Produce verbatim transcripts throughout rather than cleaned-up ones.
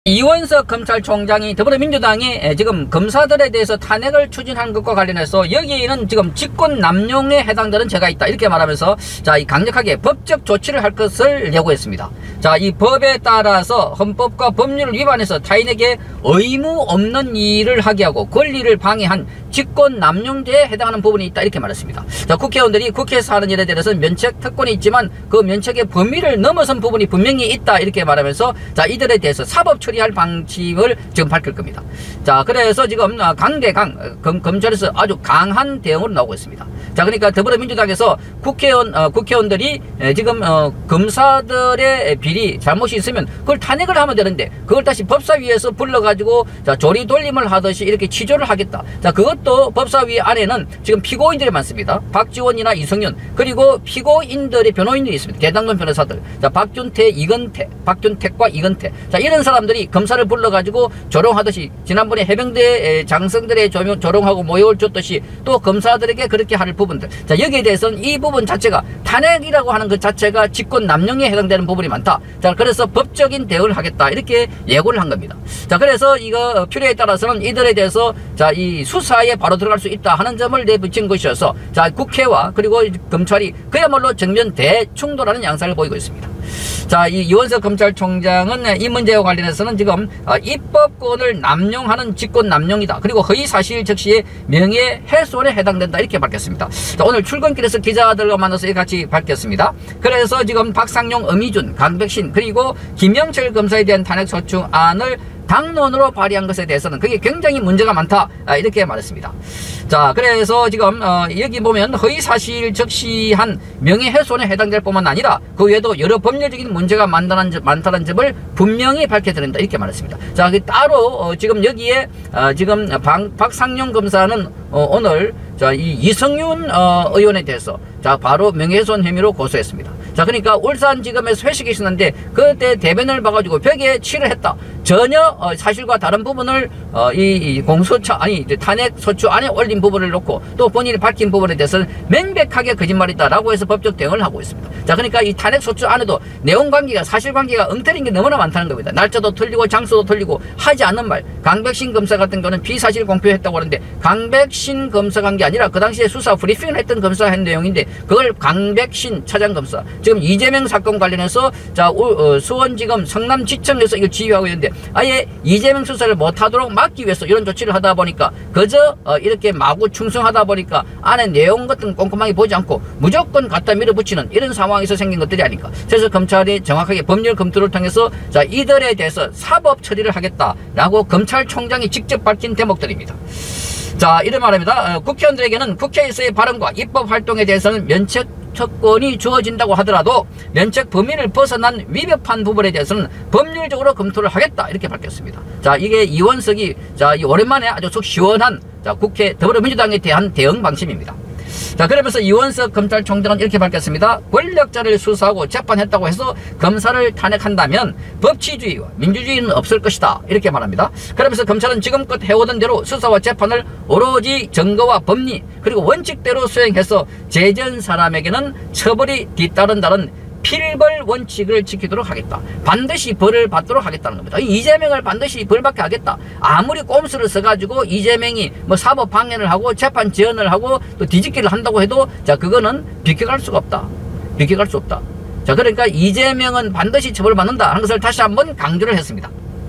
이원석 검찰총장이 더불어민주당이 지금 검사들에 대해서 탄핵을 추진한 것과 관련해서 여기에는 지금 직권 남용에 해당되는 죄가 있다 이렇게 말하면서 자, 이 강력하게 법적 조치를 할 것을 예고했습니다. 자, 이 법에 따라서 헌법과 법률을 위반해서 타인에게 의무 없는 일을 하게 하고 권리를 방해한 직권 남용죄에 해당하는 부분이 있다 이렇게 말했습니다. 자, 국회의원들이 국회에서 하는 일에 대해서는 면책 특권이 있지만 그 면책의 범위를 넘어선 부분이 분명히 있다 이렇게 말하면서 자, 이들에 대해서 사법 처리할 방침을 지금 밝힐 겁니다. 자, 그래서 지금 강대강 검, 검찰에서 아주 강한 대응으로 나오고 있습니다. 자, 그러니까 더불어민주당에서 국회의원 어, 국회의원들이 지금 어, 검사들의 비리 잘못이 있으면 그걸 탄핵을 하면 되는데 그걸 다시 법사위에서 불러가지고 자, 조리 돌림을 하듯이 이렇게 취조를 하겠다. 자, 그것도 법사위 안에는 지금 피고인들이 많습니다. 박지원이나 이성윤 그리고 피고인들의 변호인들이 있습니다. 대장동 변호사들. 자, 박준태, 이건태, 박준택과 이건태. 자, 이런 사람들이 검사를 불러가지고 조롱하듯이 지난번에 해병대 장성들의 조롱하고 모욕을 줬듯이 또 검사들에게 그렇게 할 부분들. 자, 여기에 대해서는 이 부분 자체가 탄핵이라고 하는 것 자체가 직권 남용에 해당되는 부분이 많다. 자, 그래서 법적인 대응을 하겠다 이렇게 예고를 한 겁니다. 자, 그래서 이거 필요에 따라서는 이들에 대해서 자, 이 수사에 바로 들어갈 수 있다 하는 점을 내비친 것이어서 자, 국회와 그리고 검찰이 그야말로 정면 대충돌하는 양상을 보이고 있습니다. 자, 이 이원석 검찰총장은 이 문제와 관련해서는 지금 입법권을 남용하는 직권 남용이다. 그리고 허위사실 적시의 명예훼손에 해당된다 이렇게 밝혔습니다. 자, 오늘 출근길에서 기자들과 만나서 같이 밝혔습니다. 그래서 지금 박상용, 엄희준, 강백신 그리고 김영철 검사에 대한 탄핵소추안을 당론으로 발의한 것에 대해서는 그게 굉장히 문제가 많다 이렇게 말했습니다. 자, 그래서 지금 어, 여기 보면 허위사실 적시한 명예훼손에 해당될 뿐만 아니라 그 외에도 여러 법률적인 문제가 많다는, 많다는 점을 분명히 밝혀드린다 이렇게 말했습니다. 자, 그 따로 어, 지금 여기에 어, 지금 방, 박상용 검사는 어, 오늘 자, 이 이성윤 어, 의원에 대해서 자, 바로 명예훼손 혐의로 고소했습니다. 자, 그러니까 울산지검에서 회식이 있었는데 그때 대변을 봐가지고 벽에 치를 했다. 전혀 어, 사실과 다른 부분을 어, 이, 이 공소차 아니 탄핵 소추 안에 올린 부분을 놓고 또 본인이 밝힌 부분에 대해서는 명백하게 거짓말이다라고 해서 법적 대응을 하고 있습니다. 자, 그러니까 이 탄핵 소추 안에도 내용 관계가 사실 관계가 엉터리인 게 너무나 많다는 겁니다. 날짜도 틀리고 장소도 틀리고 하지 않는 말. 강백신 검사 같은 거는 비사실 공표했다고 하는데 강백신 검사가 한 게 아니라 그 당시에 수사 브리핑을 했던 검사가 한 내용인데 그걸 강백신 차장검사 지금 이재명 사건 관련해서 자, 어, 수원지검 성남지청에서 이걸 지휘하고 있는데 아예 이재명 수사를 못하도록 막기 위해서 이런 조치를 하다 보니까 그저 어, 이렇게 마구 충성하다 보니까 안에 내용 같은 꼼꼼하게 보지 않고 무조건 갖다 밀어붙이는 이런 상황에서 생긴 것들이 아닐까. 그래서 검찰이 정확하게 법률 검토를 통해서 자, 이들에 대해서 사법 처리를 하겠다라고 검찰총장이 직접 밝힌 대목들입니다. 자, 이런 말입니다. 어, 국회의원들에게는 국회에서의 발언과 입법 활동에 대해서는 면책 특권이 주어진다고 하더라도 면책 범위를 벗어난 위법한 부분에 대해서는 법률적으로 검토를 하겠다 이렇게 밝혔습니다. 자, 이게 이원석이 자, 이 오랜만에 아주 속 시원한 자, 국회 더불어민주당에 대한 대응 방침입니다. 자, 그러면서 이원석 검찰총장은 이렇게 밝혔습니다. 권력자를 수사하고 재판했다고 해서 검사를 탄핵한다면 법치주의와 민주주의는 없을 것이다 이렇게 말합니다. 그러면서 검찰은 지금껏 해오던 대로 수사와 재판을 오로지 증거와 법리 그리고 원칙대로 수행해서 죄지은 사람에게는 처벌이 뒤따른다는 필벌 원칙을 지키도록 하겠다. 반드시 벌을 받도록 하겠다는 겁니다. 이재명을 반드시 벌받게 하겠다. 아무리 꼼수를 써가지고 이재명이 뭐 사법 방해를 하고 재판 지연을 하고 또 뒤집기를 한다고 해도 자, 그거는 비켜갈 수가 없다. 비켜갈 수 없다. 자, 그러니까 이재명은 반드시 처벌받는다 하는 것을 다시 한번 강조를 했습니다.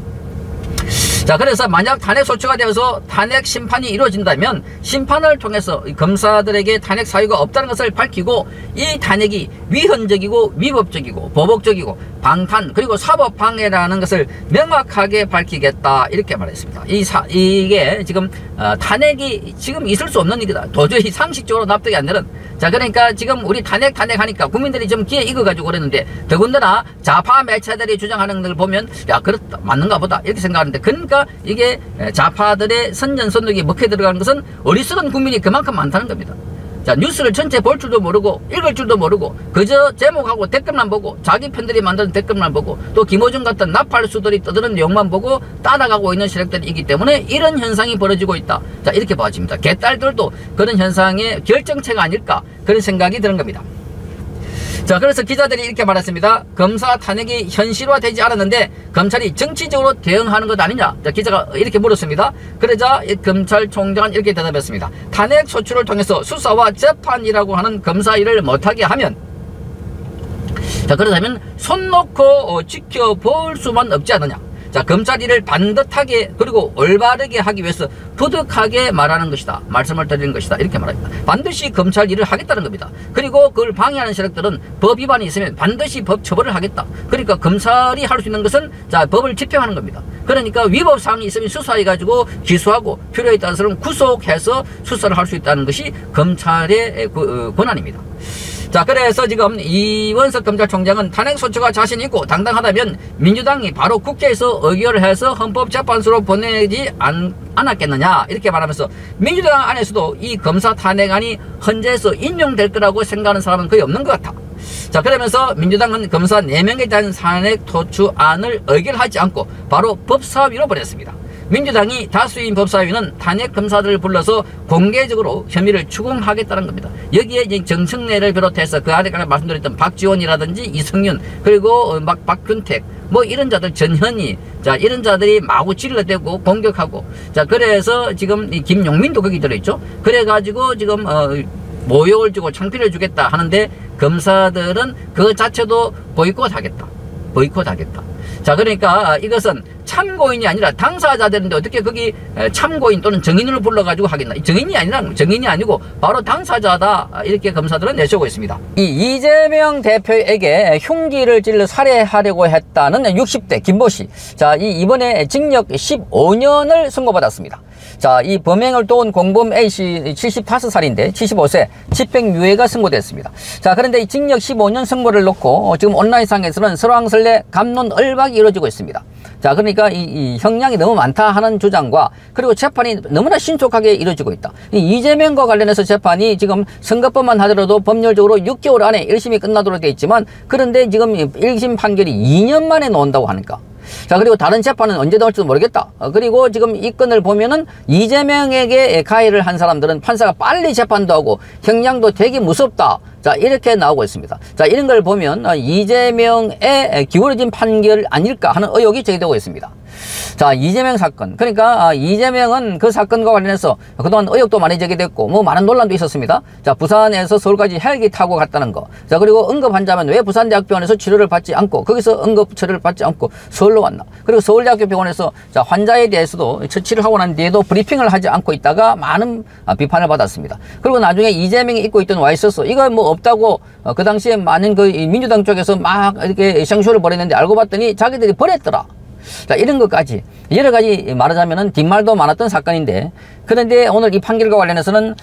자, 그래서 만약 탄핵 소추가 되어서 탄핵 심판이 이루어진다면 심판을 통해서 검사들에게 탄핵 사유가 없다는 것을 밝히고 이 탄핵이 위헌적이고 위법적이고 보복적이고 방탄 그리고 사법 방해라는 것을 명확하게 밝히겠다 이렇게 말했습니다. 이 사, 이게 지금 어, 탄핵이 지금 있을 수 없는 일이다. 도저히 상식적으로 납득이 안 되는. 자, 그러니까 지금 우리 탄핵 탄핵 하니까 국민들이 좀 귀에 익어가지고 그랬는데 더군다나 좌파 매체들이 주장하는 걸 보면 야, 그렇다 맞는가 보다 이렇게 생각하는데 그러니까 이게 좌파들의 선전선독이 먹혀 들어가는 것은 어리석은 국민이 그만큼 많다는 겁니다. 자, 뉴스를 전체 볼 줄도 모르고 읽을 줄도 모르고 그저 제목하고 댓글만 보고 자기 팬들이 만드는 댓글만 보고 또 김호중 같은 나팔수들이 떠드는 내용만 보고 따라가고 있는 세력들이 있기 때문에 이런 현상이 벌어지고 있다. 자, 이렇게 봐집니다. 개딸들도 그런 현상의 결정체가 아닐까 그런 생각이 드는 겁니다. 자, 그래서 기자들이 이렇게 말했습니다. 검사 탄핵이 현실화되지 않았는데 검찰이 정치적으로 대응하는 것 아니냐. 자, 기자가 이렇게 물었습니다. 그러자 검찰총장은 이렇게 대답했습니다. 탄핵 소추를 통해서 수사와 재판이라고 하는 검사 일을 못하게 하면, 자, 그렇다면 손 놓고 어, 지켜볼 수만 없지 않느냐. 자, 검찰 일을 반듯하게 그리고 올바르게 하기 위해서 부득하게 말하는 것이다. 말씀을 드리는 것이다. 이렇게 말합니다. 반드시 검찰 일을 하겠다는 겁니다. 그리고 그걸 방해하는 세력들은 법 위반이 있으면 반드시 법 처벌을 하겠다. 그러니까 검찰이 할 수 있는 것은 자, 법을 집행하는 겁니다. 그러니까 위법 사항이 있으면 수사해가지고 기소하고 필요에 따라서는 구속해서 수사를 할 수 있다는 것이 검찰의 권한입니다. 자, 그래서 지금 이원석 검찰총장은 탄핵 소추가 자신 있고 당당하다면 민주당이 바로 국회에서 의결해서 헌법재판소로 보내지 않, 않았겠느냐 이렇게 말하면서 민주당 안에서도 이 검사 탄핵안이 헌재에서 인용될 거라고 생각하는 사람은 거의 없는 것 같아. 자, 그러면서 민주당은 검사 네 명에 대한 탄핵 소추안을 의결하지 않고 바로 법사위로 보냈습니다. 민주당이 다수인 법사위는 탄핵 검사들을 불러서 공개적으로 혐의를 추궁하겠다는 겁니다. 여기에 이제 정청래를 비롯해서 그 아래 말씀드렸던 박지원이라든지 이성윤 그리고 막 박균택 뭐 이런 자들 전현희 자 이런 자들이 마구 찔러대고 공격하고 자 그래서 지금 이 김용민도 거기 들어있죠. 그래가지고 지금 어 모욕을 주고 창피를 주겠다 하는데 검사들은 그 자체도 보이콧하겠다. 보이콧하겠다. 자, 그러니까 이것은 참고인이 아니라 당사자들인데 어떻게 거기 참고인 또는 정인을 불러가지고 하겠나. 정인이 아니라 정인이 아니고 바로 당사자다. 이렇게 검사들은 내세우고 있습니다. 이 이재명 대표에게 흉기를 찔러 살해하려고 했다는 육십 대 김모씨. 자, 이 이번에 징역 십오 년을 선고받았습니다. 자, 이 범행을 도운 공범 A씨 칠십오 살인데 칠십오 세 집행유예가 선고됐습니다. 자, 그런데 이 징역 십오 년 선고를 놓고 지금 온라인상에서는 설왕설래 갑론을박이 이루어지고 있습니다. 자, 그러니까 이, 이 형량이 너무 많다 하는 주장과 그리고 재판이 너무나 신속하게 이루어지고 있다. 이 이재명과 관련해서 재판이 지금 선거법만 하더라도 법률적으로 육 개월 안에 일 심이 끝나도록 되어 있지만 그런데 지금 일 심 판결이 이 년 만에 나온다고 하니까 자, 그리고 다른 재판은 언제 나올지도 모르겠다. 어, 그리고 지금 이 건을 보면은 이재명에게 가해를 한 사람들은 판사가 빨리 재판도 하고 형량도 되게 무섭다. 자, 이렇게 나오고 있습니다. 자, 이런 걸 보면 어, 이재명의 기울어진 판결 아닐까 하는 의혹이 제기되고 있습니다. 자, 이재명 사건. 그러니까 아, 이재명은 그 사건과 관련해서 그동안 의혹도 많이 제기됐고 뭐 많은 논란도 있었습니다. 자, 부산에서 서울까지 헬기 타고 갔다는 거. 자, 그리고 응급환자면 왜 부산대학병원에서 치료를 받지 않고 거기서 응급 처리를 받지 않고 서울로 왔나. 그리고 서울대학교 병원에서 자, 환자에 대해서도 처치를 하고 난 뒤에도 브리핑을 하지 않고 있다가 많은 아, 비판을 받았습니다. 그리고 나중에 이재명이 입고 있던 와이셔츠 이거 뭐 없다고 어, 그 당시에 많은 그 민주당 쪽에서 막 이렇게 샹쇼를 벌였는데 알고 봤더니 자기들이 버렸더라. 자, 이런 것까지 여러 가지 말하자면은 뒷말도 많았던 사건인데 그런데 오늘 이 판결과 관련해서는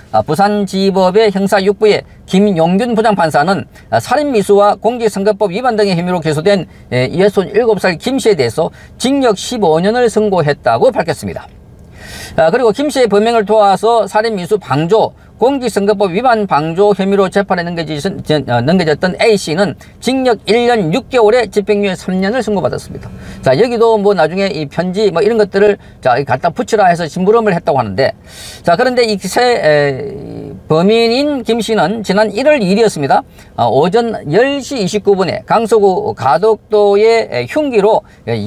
부산지법의 형사 육 부의 김용균 부장판사는 살인미수와 공직선거법 위반 등의 혐의로 기소된 예순일곱 살 김 씨에 대해서 징역 십오 년을 선고했다고 밝혔습니다. 그리고 김 씨의 범행을 도와서 살인미수 방조 공직선거법 위반 방조 혐의로 재판에 넘겨졌던 A씨는 징역 일 년 육 개월에 집행유예 삼 년을 선고받았습니다. 자, 여기도 뭐 나중에 이 편지 뭐 이런 것들을 자, 갖다 붙이라 해서 심부름을 했다고 하는데 자, 그런데 이 새 범인인 김씨는 지난 일월 이일이었습니다. 어, 오전 열 시 이십구 분에 강서구 가덕도의 흉기로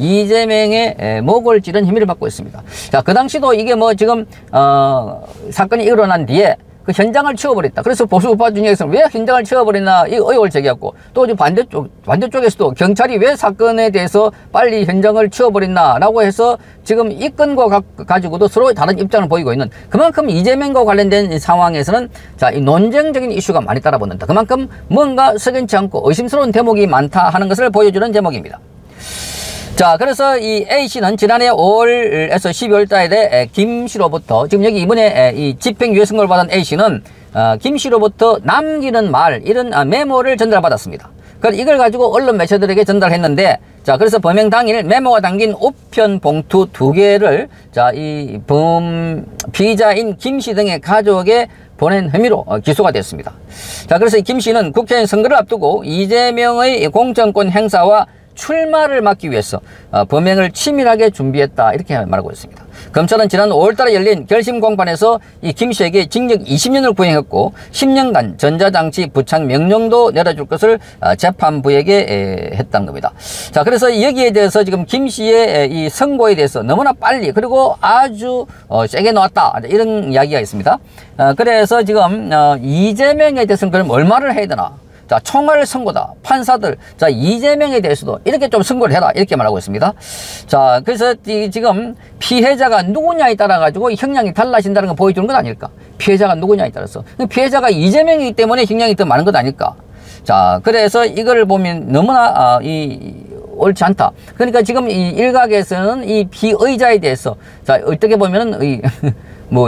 이재명의 목을 찌른 혐의를 받고 있습니다. 자, 그 당시도 이게 뭐 지금 어, 사건이 일어난 뒤에 그 현장을 치워버렸다. 그래서 보수우파 중에서는 왜 현장을 치워버렸나 이 의혹을 제기했고 또 반대쪽, 반대쪽에서도 경찰이 왜 사건에 대해서 빨리 현장을 치워버렸나 라고 해서 지금 이 건과 가, 가지고도 서로 다른 입장을 보이고 있는 그만큼 이재명과 관련된 상황에서는 자, 이 논쟁적인 이슈가 많이 따라붙는다. 그만큼 뭔가 석연치 않고 의심스러운 대목이 많다 하는 것을 보여주는 제목입니다. 자, 그래서 이 A씨는 지난해 오월에서 십이월 달에 김씨로부터 지금 여기 이번에 이 집행유예 선고를 받은 A씨는 어, 김씨로부터 남기는 말 이런 메모를 전달받았습니다. 그래서 이걸 가지고 언론 매체들에게 전달했는데 자, 그래서 범행 당일 메모가 담긴 우편 봉투 두 개를 자, 이 범 피의자인 김씨 등의 가족에 보낸 혐의로 기소가 됐습니다. 자, 그래서 이 김씨는 국회의원 선거를 앞두고 이재명의 공천권 행사와 출마를 막기 위해서 어, 범행을 치밀하게 준비했다 이렇게 말하고 있습니다. 검찰은 지난 오월 달에 열린 결심 공판에서 이 김 씨에게 징역 이십 년을 구형했고 십 년간 전자장치 부착 명령도 내려줄 것을 어, 재판부에게 에, 했다는 겁니다. 자, 그래서 여기에 대해서 지금 김 씨의 이 선고에 대해서 너무나 빨리 그리고 아주 어, 세게 나왔다 이런 이야기가 있습니다. 어, 그래서 지금 어, 이재명에 대해서는 그럼 얼마를 해야 되나? 자, 총알 선고다. 판사들. 자, 이재명에 대해서도 이렇게 좀 선고를 해라. 이렇게 말하고 있습니다. 자, 그래서 이, 지금 피해자가 누구냐에 따라 가지고 형량이 달라진다는 걸 보여주는 건 아닐까? 피해자가 누구냐에 따라서. 피해자가 이재명이기 때문에 형량이 더 많은 것 아닐까? 자, 그래서 이걸 보면 너무나, 어, 이, 옳지 않다. 그러니까 지금 이 일각에서는 이 피의자에 대해서, 자, 어떻게 보면은, 이, 뭐,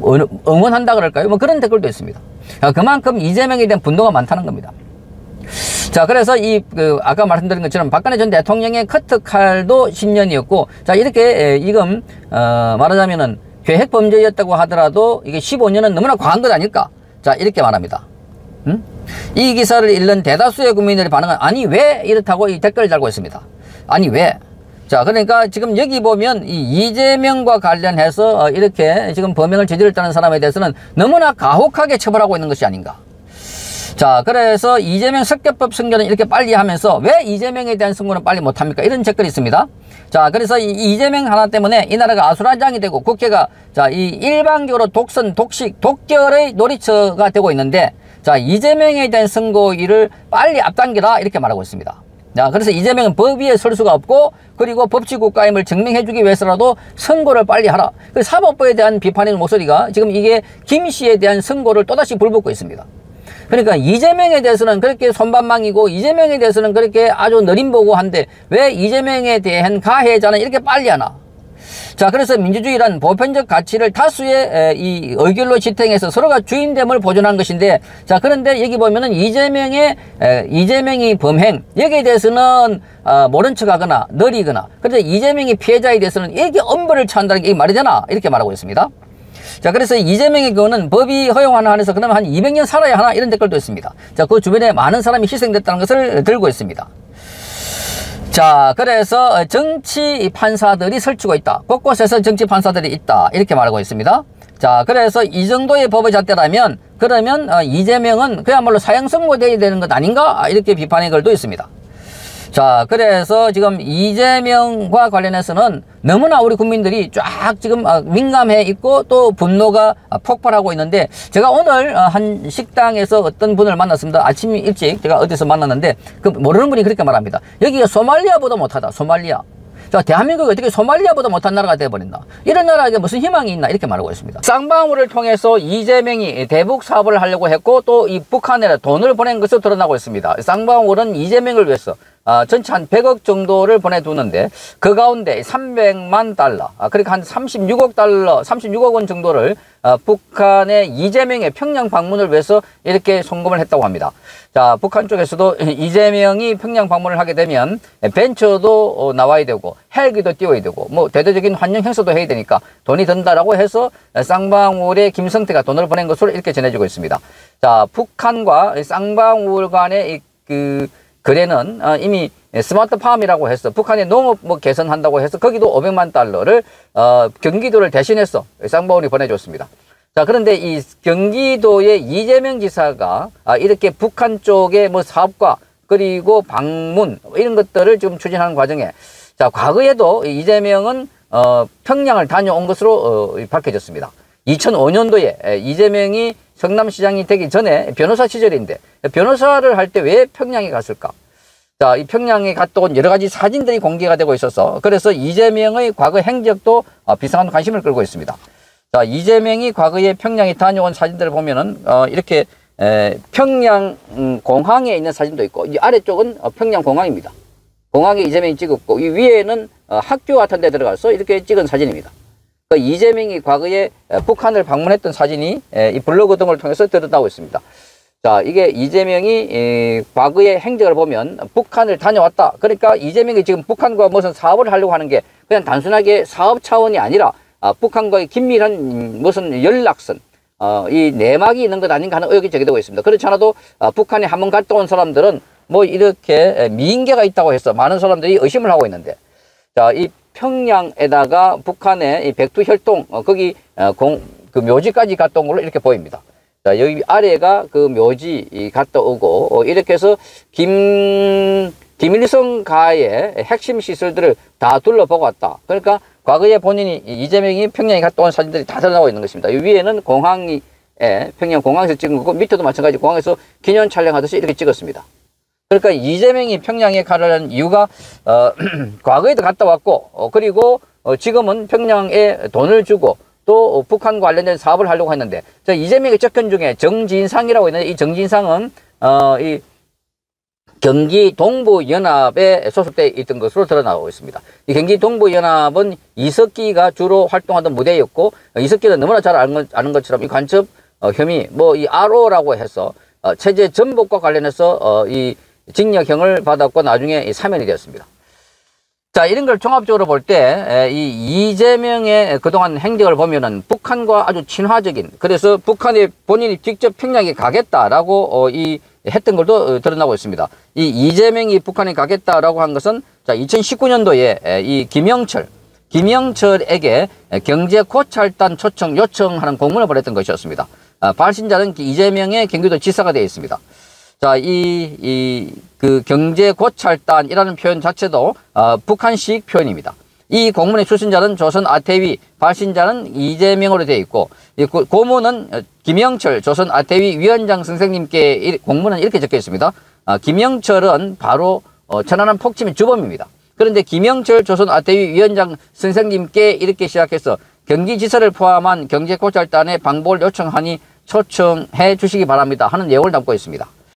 응원한다 그럴까요? 뭐 그런 댓글도 있습니다. 자, 그만큼 이재명에 대한 분노가 많다는 겁니다. 자, 그래서 이, 그, 아까 말씀드린 것처럼 박근혜 전 대통령의 커트칼도 십 년이었고, 자, 이렇게, 이금, 어, 말하자면은 계획 범죄였다고 하더라도 이게 십오 년은 너무나 과한 것 아닐까? 자, 이렇게 말합니다. 음? 이 기사를 읽는 대다수의 국민들의 반응은, 아니, 왜 이렇다고 이 댓글을 달고 있습니다. 아니, 왜? 자, 그러니까 지금 여기 보면 이 이재명과 관련해서 이렇게 지금 범행을 저질렀다는 사람에 대해서는 너무나 가혹하게 처벌하고 있는 것이 아닌가. 자, 그래서 이재명 석개법 선고는 이렇게 빨리 하면서 왜 이재명에 대한 선고는 빨리 못합니까? 이런 댓글이 있습니다. 자, 그래서 이 이재명 하나 때문에 이 나라가 아수라장이 되고 국회가 자, 이 일방적으로 독선, 독식, 독결의 놀이처가 되고 있는데 자, 이재명에 대한 선고일을 빨리 앞당겨라 이렇게 말하고 있습니다. 자, 그래서 이재명은 법 위에 설 수가 없고 그리고 법치 국가임을 증명해주기 위해서라도 선고를 빨리 하라. 그 사법부에 대한 비판의 목소리가 지금 이게 김 씨에 대한 선고를 또다시 불붙고 있습니다. 그러니까 이재명에 대해서는 그렇게 손반망이고 이재명에 대해서는 그렇게 아주 느림보고한데 왜 이재명에 대한 가해자는 이렇게 빨리 하나? 자, 그래서 민주주의란 보편적 가치를 다수의 이 의결로 지탱해서 서로가 주인됨을 보존한 것인데, 자, 그런데 여기 보면은 이재명의, 에, 이재명이 범행, 여기에 대해서는, 어, 모른 척 하거나, 느리거나, 그런데 이재명이 피해자에 대해서는 이게 엄벌을 처한다는 게 말이 되나? 이렇게 말하고 있습니다. 자, 그래서 이재명의 경우는 법이 허용하는 한에서 그러면 한 이백 년 살아야 하나? 이런 댓글도 있습니다. 자, 그 주변에 많은 사람이 희생됐다는 것을 들고 있습니다. 자, 그래서 정치 판사들이 설치고 있다. 곳곳에서 정치 판사들이 있다. 이렇게 말하고 있습니다. 자, 그래서 이 정도의 법의 잣대라면 그러면 이재명은 그야말로 사형 선고돼야 되는 것 아닌가? 이렇게 비판의 글도 있습니다. 자, 그래서 지금 이재명과 관련해서는 너무나 우리 국민들이 쫙 지금 민감해 있고 또 분노가 폭발하고 있는데, 제가 오늘 한 식당에서 어떤 분을 만났습니다. 아침 일찍 제가 어디서 만났는데 그 모르는 분이 그렇게 말합니다. 여기가 소말리아보다 못하다. 소말리아. 자, 대한민국이 어떻게 소말리아보다 못한 나라가 되어버린다. 이런 나라에게 무슨 희망이 있나 이렇게 말하고 있습니다. 쌍방울을 통해서 이재명이 대북 사업을 하려고 했고 또 이 북한에 돈을 보낸 것으로 드러나고 있습니다. 쌍방울은 이재명을 위해서 아, 전체 한 백억 정도를 보내두는데 그 가운데 삼백만 달러, 아, 그러니까 한 삼십육억 달러, 삼십육억 원 정도를 아, 북한의 이재명의 평양 방문을 위해서 이렇게 송금을 했다고 합니다. 자, 북한 쪽에서도 이재명이 평양 방문을 하게 되면 벤처도 어, 나와야 되고 헬기도 띄워야 되고 뭐 대대적인 환영 행사도 해야 되니까 돈이 든다라고 해서 쌍방울에 김성태가 돈을 보낸 것으로 이렇게 전해지고 있습니다. 자, 북한과 쌍방울 간의 그 거래는 어, 이미 스마트팜이라고 해서 북한의 농업 뭐 개선한다고 해서 거기도 오백만 달러를 어, 경기도를 대신해서 쌍방울이 보내줬습니다. 자, 그런데 이 경기도의 이재명 지사가 아, 이렇게 북한 쪽의 뭐 사업과 그리고 방문 이런 것들을 지금 추진하는 과정에 자, 과거에도 이재명은 어, 평양을 다녀온 것으로 어, 밝혀졌습니다. 이천오 년도에 이재명이 성남시장이 되기 전에 변호사 시절인데 변호사를 할 때 왜 평양에 갔을까? 자, 이 평양에 갔다 온 여러 가지 사진들이 공개가 되고 있어서 그래서 이재명의 과거 행적도 비상한 관심을 끌고 있습니다. 자, 이재명이 과거에 평양에 다녀온 사진들을 보면은 어, 이렇게 에, 평양 음, 공항에 있는 사진도 있고 이 아래쪽은 어, 평양 공항입니다. 공항에 이재명이 찍었고 이 위에는 어, 학교 같은 데 들어가서 이렇게 찍은 사진입니다. 그 이재명이 과거에 북한을 방문했던 사진이 이 블로그 등을 통해서 드러나고 있습니다. 자, 이게 이재명이 과거의 행적을 보면 북한을 다녀왔다. 그러니까 이재명이 지금 북한과 무슨 사업을 하려고 하는 게 그냥 단순하게 사업 차원이 아니라 북한과의 긴밀한 무슨 연락선, 이 내막이 있는 것 아닌가 하는 의혹이 제기되고 있습니다. 그렇지 않아도 북한에 한번 갔다 온 사람들은 뭐 이렇게 미인계가 있다고 해서 많은 사람들이 의심을 하고 있는데, 자, 이 평양에다가 북한의 이 백두혈통, 어, 거기 어, 공, 그 묘지까지 갔다 온 걸로 이렇게 보입니다. 자, 여기 아래가 그 묘지 갔다 오고, 어, 이렇게 해서 김, 김일성 가의 핵심 시설들을 다 둘러보고 왔다. 그러니까 과거에 본인이 이재명이 평양에 갔다 온 사진들이 다 드러나고 있는 것입니다. 이 위에는 공항이, 예, 평양 공항에서 찍은 거고, 밑에도 마찬가지 공항에서 기념 촬영하듯이 이렇게 찍었습니다. 그러니까 이재명이 평양에 가려는 이유가, 어, 과거에도 갔다 왔고, 어, 그리고, 어, 지금은 평양에 돈을 주고, 또, 어, 북한 관련된 사업을 하려고 했는데, 자, 이재명의 접견 중에 정진상이라고 있는데, 이 정진상은, 어, 이, 경기 동부연합에 소속되어 있던 것으로 드러나고 있습니다. 이 경기 동부연합은 이석기가 주로 활동하던 무대였고, 어, 이석기는 너무나 잘 아는, 아는 것처럼 이 간첩, 어, 혐의, 뭐, 이 알오라고 해서, 어, 체제 전복과 관련해서, 어, 이, 징역형을 받았고 나중에 사면이 되었습니다. 자, 이런 걸 종합적으로 볼 때 이 이재명의 그동안 행적을 보면은 북한과 아주 친화적인, 그래서 북한에 본인이 직접 평양에 가겠다라고 어, 이 했던 것도 드러나고 있습니다. 이 이재명이 북한에 가겠다라고 한 것은 자, 이천십구 년도에 이 김영철 김영철에게 경제 고찰단 초청 요청하는 공문을 보냈던 것이었습니다. 아, 발신자는 이재명의 경기도 지사가 되어 있습니다. 자, 이, 이, 그 경제 고찰단이라는 표현 자체도, 어, 북한식 표현입니다. 이 공문의 출신자는 조선 아태위, 발신자는 이재명으로 되어 있고, 이 고문은 김영철 조선 아태위 위원장 선생님께 공문은 이렇게 적혀 있습니다. 어, 김영철은 바로, 어, 천안함 폭침의 주범입니다. 그런데 김영철 조선 아태위 위원장 선생님께 이렇게 시작해서 경기지사를 포함한 경제 고찰단에 방법을 요청하니 초청해 주시기 바랍니다 하는 내용을 담고 있습니다.